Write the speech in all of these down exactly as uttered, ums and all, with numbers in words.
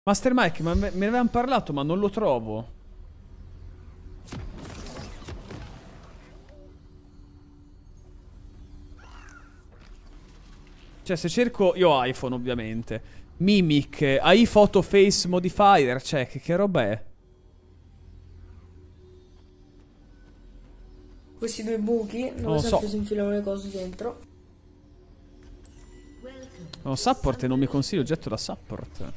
Master Mike, ma me ne avevano parlato, ma non lo trovo. Cioè, se cerco... Io ho iPhone, ovviamente. Mimic, hai photo face modifier. Cioè, che, che roba è? Questi due buchi dove Non lo sempre so. si infilano le cose dentro. No, support e non mi consiglio oggetto da support.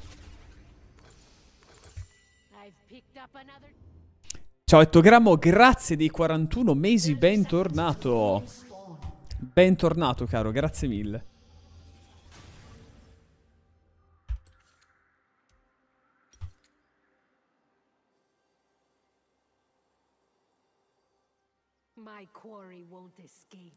Ciao Ettogrammo, grazie dei quarantuno mesi, bentornato. Bentornato caro, grazie mille. My quarry won't escape.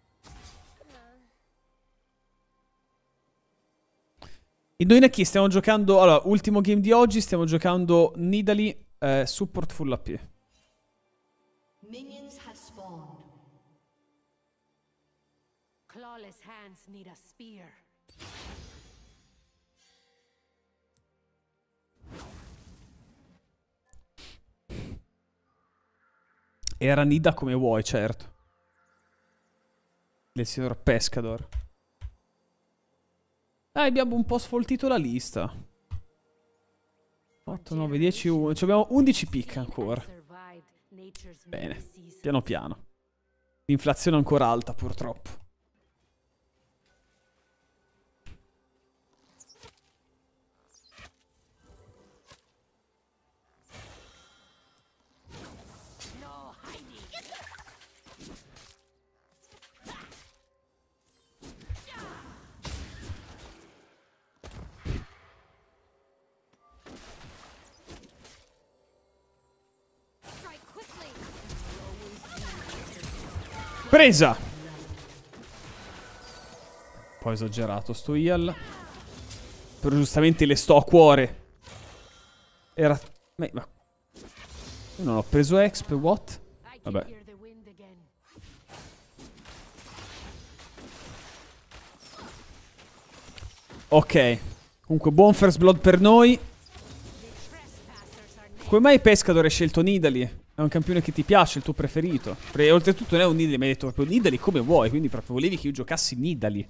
Indovina chi? Stiamo giocando... Allora, ultimo game di oggi, stiamo giocando Nidalee eh, Support Full A P. Minions have spawned. Clawless hands need a spear. Era Nida come vuoi, certo. Del signor Pescador. Ah, abbiamo un po' sfoltito la lista. otto, nove, dieci, undici. Ci abbiamo undici pick ancora. Bene, piano piano. L'inflazione è ancora alta, purtroppo. Presa! Poi esagerato sto Ial. Però giustamente le sto a cuore. Era... Ma... Io non ho preso exp, what? Vabbè. Ok. Comunque buon first blood per noi. Come mai Pescador hai scelto Nidalee? È un campione che ti piace, il tuo preferito. Perché oltretutto non è un Nidalee, mi hai detto proprio Nidalee come vuoi. Quindi proprio volevi che io giocassi Nidalee.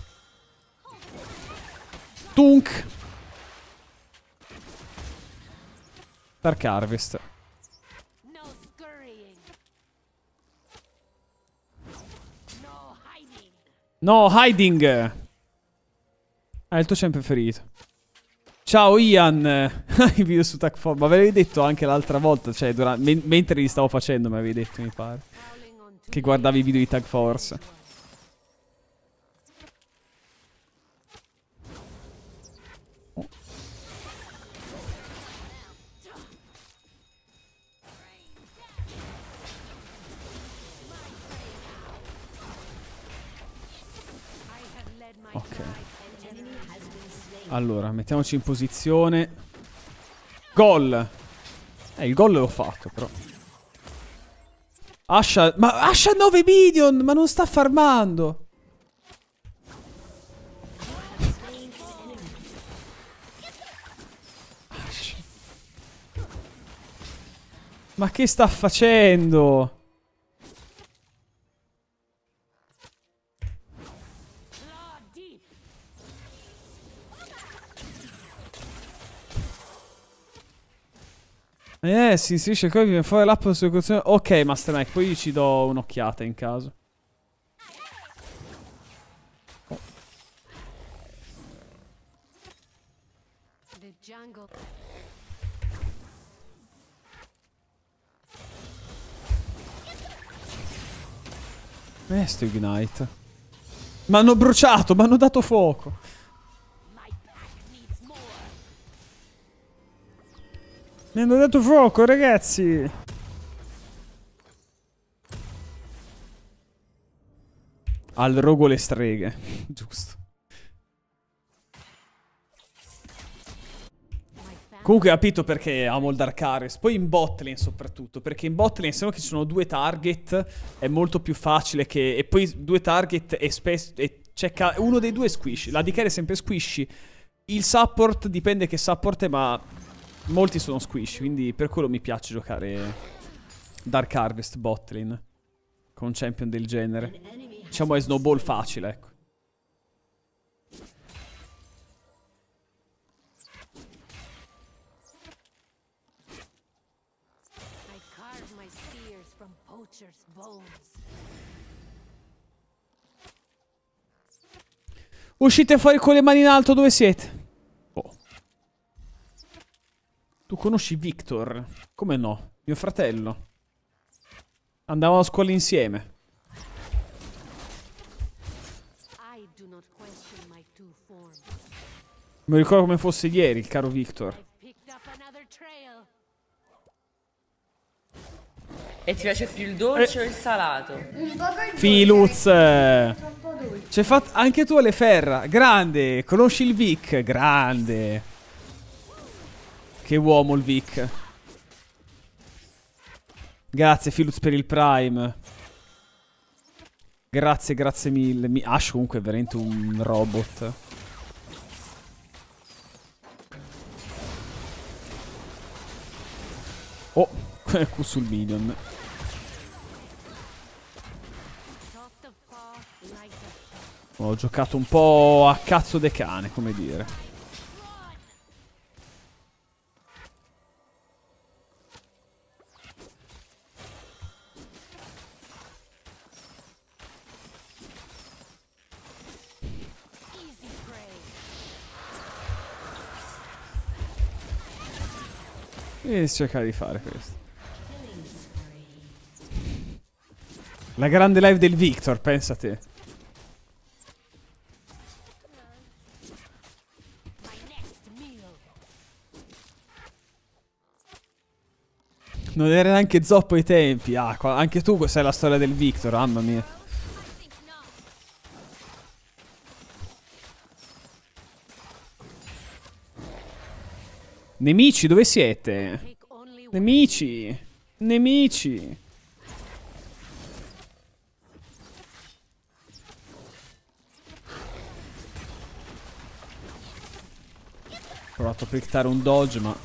Tunk. Dark Harvest. No, hiding. Ah, è il tuo champ preferito. Ciao Ian. I video su Tag Force. Ma ve l'avevi detto anche l'altra volta. Cioè, durante, men mentre li stavo facendo, mi avevi detto, mi pare. Che guardavi i video di Tag Force. Oh. Ok. Allora, mettiamoci in posizione. Gol. Eh, il gol l'ho fatto, però. Asha... Ma Asha nove minion! Ma non sta farmando! Asha. Ma che sta facendo? Eh, si inserisce qua, viene fuori l'app sulla. Ok, Master Mike, poi ci do un'occhiata in caso. Oh. Eh, sto Ignite. Mi hanno bruciato, mi hanno dato fuoco. Mi hanno dato fuoco, ragazzi. Al rogo le streghe. Giusto. Comunque capito perché amo il Dark Harvest. Poi in botlane soprattutto. Perché in botlane, se no che ci sono due target, è molto più facile che... E poi due target e spesso... E c'è uno dei due è squishy. La D K è sempre squishy. Il support dipende che support è, ma molti sono squish, quindi per quello mi piace giocare Dark Harvest botlane con un champion del genere. Diciamo è snowball facile, ecco. I carve my spears from poachers' bones. Uscite fuori con le mani in alto, dove siete? Oh. Tu conosci Victor? Come no? Mio fratello. Andavamo a scuola insieme. I do not question my two forms. Mi ricordo come fosse ieri, il caro Victor. I've picked up another trail. E ti piace più il dolce o il salato? Un po' col Filuz. troppo dolce. C'è fatto anche tu alle ferra. Grande. Conosci il Vic? Grande. Che uomo il Vic. Grazie Filuz per il Prime. Grazie, grazie mille. Mi... Ash comunque è veramente un robot. Oh, Q sul minion. Soft of paw, light of Ho giocato un po' a cazzo de cane, come dire. easy prey. E si cerca di fare questo. La grande live del Victor, pensa te. My next meal. Non era neanche zoppo ai tempi. Ah, qua- anche tu sai la storia del Victor, mamma mia. Nemici, dove siete? Take only one. Nemici. Nemici. Ho provato a cliccare un dodge, ma...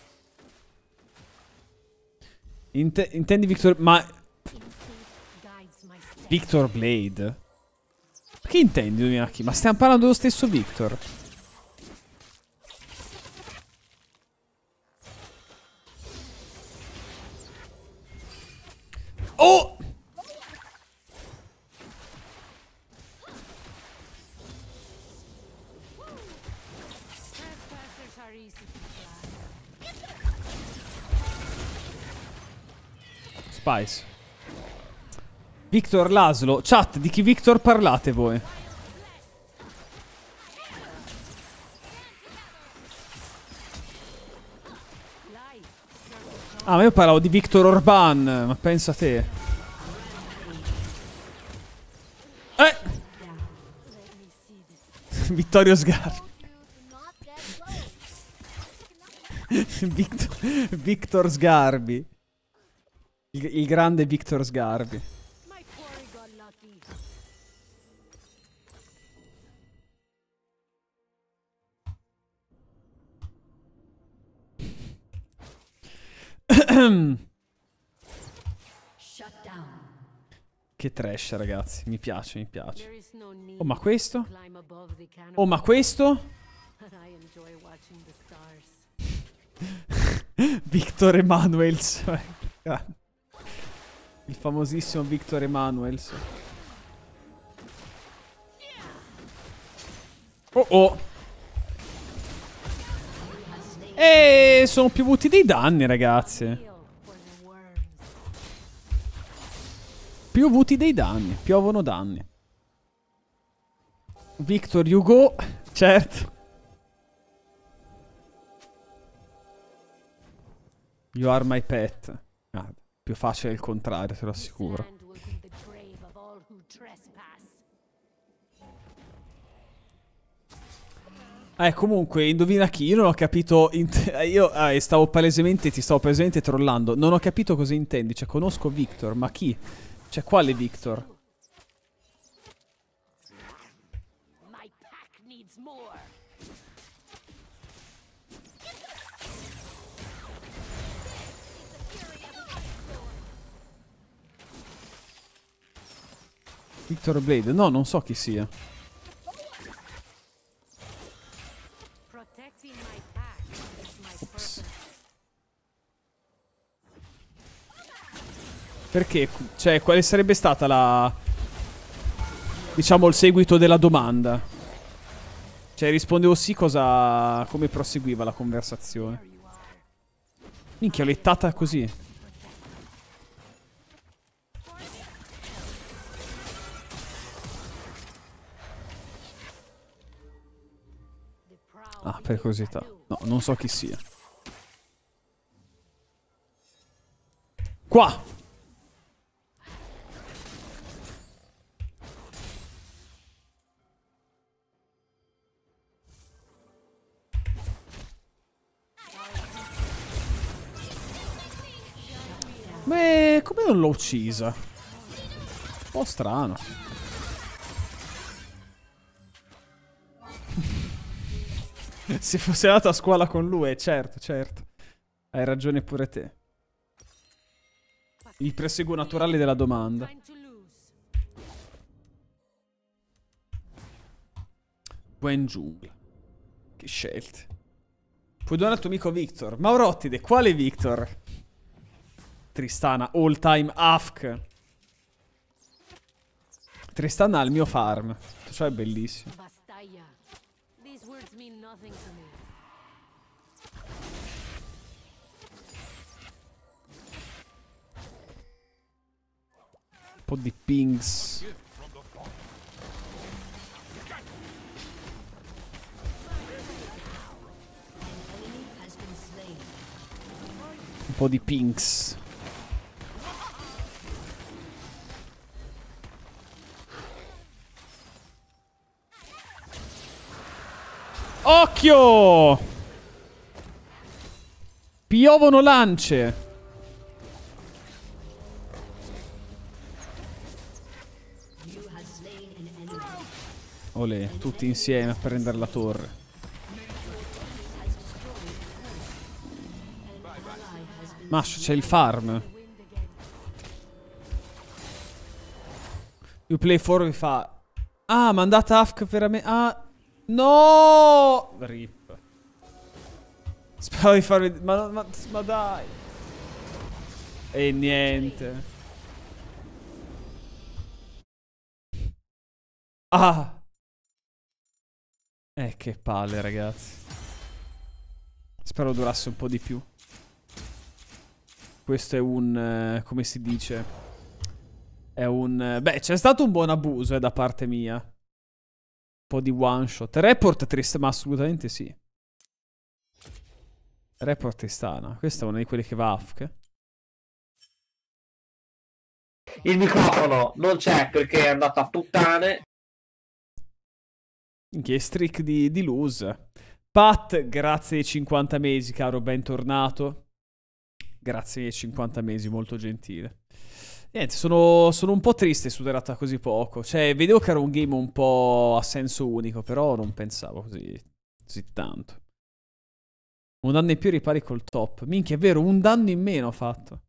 Inte- intendi Victor... Ma... Instinct guides my steps. Victor Blade? Che intendi, Dominaki? Ma stiamo parlando dello stesso Victor. Oh! Trespassers are easy to fly. Spice. Victor Laszlo. Chat, di chi Victor parlate voi? Life, circle Ah, ma io parlavo di Victor Orban. Ma pensa te. Eh! let me see this. Vittorio Sgarbi. Victor, Victor Sgarbi. Il, il grande Victor Sgarbi. My quarry got lucky. Che trash, ragazzi. Mi piace, mi piace. There is no need Oh, ma questo? to climb above the canopy. Oh, ma questo? But I enjoy watching the stars. Victor Emanuels. Il famosissimo Victor Emanuels. Oh oh. E sono piovuti dei danni, ragazzi. Feel for the worms. Piovuti dei danni. Piovono danni. Victor Hugo. Certo. You are my pet. Ah, più facile il contrario, te lo assicuro. Sand will be the grave of all who trespass. Eh, comunque, indovina chi? Io non ho capito. int- io eh, stavo palesemente, ti stavo palesemente trollando. Non ho capito cosa intendi. Cioè, conosco Victor, ma chi? Cioè, quale Victor? My pack needs more. Victor Blade. No, non so chi sia. Protecting my pack is my Ops. purpose. Perché? Cioè, quale sarebbe stata la... diciamo il seguito della domanda? Cioè, rispondevo sì, cosa... come proseguiva la conversazione? Minchia, l'ho lettata così. Ah, per curiosità. No, non so chi sia. Qua! Beh, come non l'ho uccisa? Un po' strano. Se fosse andato a scuola con lui, certo, certo. Hai ragione pure te. Il proseguo naturale della domanda. Time to lose. Buen giungla. Che scelte. Puoi donare al tuo amico Victor. Maurottide, quale Victor? Tristana, all time Afk. Tristana ha il mio farm. Cioè è bellissimo. Bastaya. These words mean nothing to me. Un po' di pings. Un po' di pings. Occhio! Piovono lance. Olè, tutti insieme a prendere la torre. Mash, c'è il farm. You play for vi fa. Ah, mandata Afk veramente. Ah, no! Rip. Spero di farvi. Ma, ma, ma dai. E niente. Ah. Eh, che palle, ragazzi. Spero durasse un po' di più. Questo è un... Eh, come si dice? È un... Eh, beh, c'è stato un buon abuso, eh, da parte mia. Un po' di one shot. Report triste, ma assolutamente sì. Report Tristana. Questa è una di quelle che va A F K. Il microfono non c'è perché è andato a puttane. Che streak di, di lose. Pat, grazie ai cinquanta mesi, caro, bentornato. Grazie ai cinquanta mesi, molto gentile. Niente, sono, sono un po' triste su durata così poco. Cioè, vedevo che era un game un po' a senso unico, però non pensavo così, così tanto. Un danno in più ripari col top. Minchia, è vero, un danno in meno ho fatto.